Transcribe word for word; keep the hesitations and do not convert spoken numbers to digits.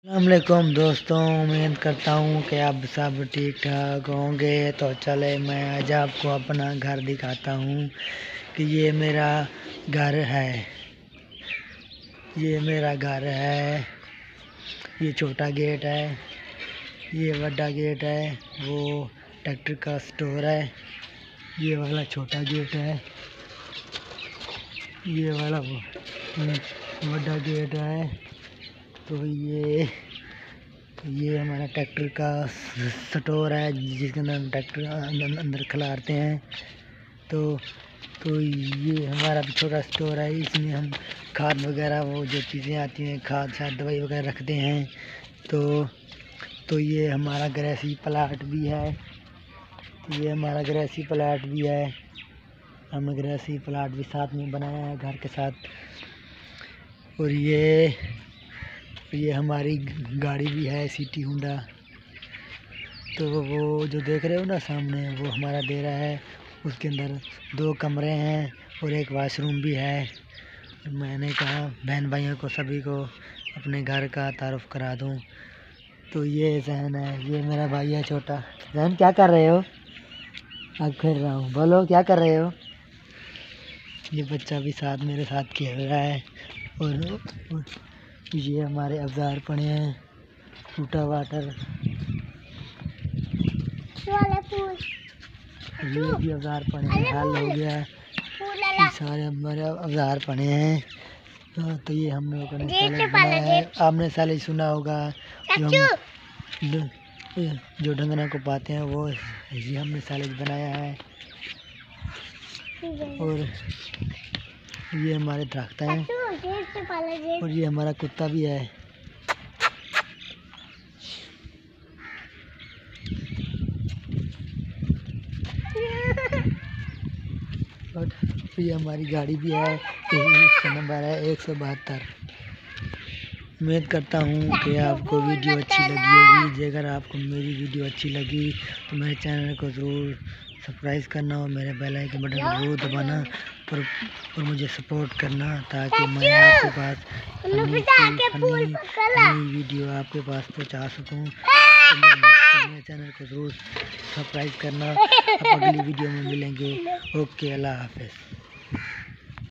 अस्सलामुअलैकुम दोस्तों, उम्मीद करता हूँ कि आप सब ठीक ठाक होंगे। तो चले मैं आज आपको अपना घर दिखाता हूँ कि ये मेरा घर है। ये मेरा घर है। ये छोटा गेट है, ये बड़ा गेट है, वो ट्रैक्टर का स्टोर है। ये वाला छोटा गेट है, ये वाला बड़ा गेट है। तो ये ये हमारा ट्रैक्टर का स्टोर है, जिसके अंदर हम ट्रैक्टर अंदर खिलाते हैं। तो तो ये हमारा भी छोटा स्टोर है। इसमें हम खाद वगैरह, वो जो चीज़ें आती हैं, खाद शाद दवाई वगैरह रखते हैं। तो तो ये हमारा गृहस्थी प्लाट भी है। ये हमारा गृहस्थी प्लाट भी है। हमने गृहस्थी प्लाट भी साथ में बनाया है घर के साथ। और ये ये हमारी गाड़ी भी है, सिटी होंडा। तो वो जो देख रहे हो ना सामने, वो हमारा डेरा है। उसके अंदर दो कमरे हैं और एक वाशरूम भी है। मैंने कहा बहन भाइयों को सभी को अपने घर का तारुफ करा दूं। तो ये जहन है, ये मेरा भाई है छोटा। जहन क्या कर रहे हो? अब खेल रहा हूँ, बोलो क्या कर रहे हो? ये बच्चा भी साथ मेरे साथ खेल रहा है। और, और ये हमारे औजार पड़े हैं, टूटा वाटर, ये भी औजार पड़े हैं, हल हो गया। ये सारे हमारे औजार पड़े हैं। तो ये हम लोगों ने सैलेड बनाया है। आपने सैलेड सुना होगा, जो हम जो डंगना को पाते हैं, वो ये हमने सैलेड बनाया है। और ये हमारे दरख्त हैं। और ये हमारा कुत्ता भी है। और ये हमारी गाड़ी भी है, इसका नंबर है एक सौ बहत्तर। उम्मीद करता हूँ कि आपको वीडियो अच्छी लगी होगी। अगर आपको मेरी वीडियो अच्छी लगी तो मेरे चैनल को ज़रूर सब्सक्राइब करना और मेरे बेल आइकन बटन को ज़रूर दबाना और, और मुझे सपोर्ट करना, ताकि मैं आपके पास नई नई वीडियो आपके पास पहुँचा सकूँ। तो मेरे चैनल को ज़रूर सब्सक्राइब करना। अब अगली वीडियो में मिलेंगे। ओके, अल्लाह हाफ़िज़।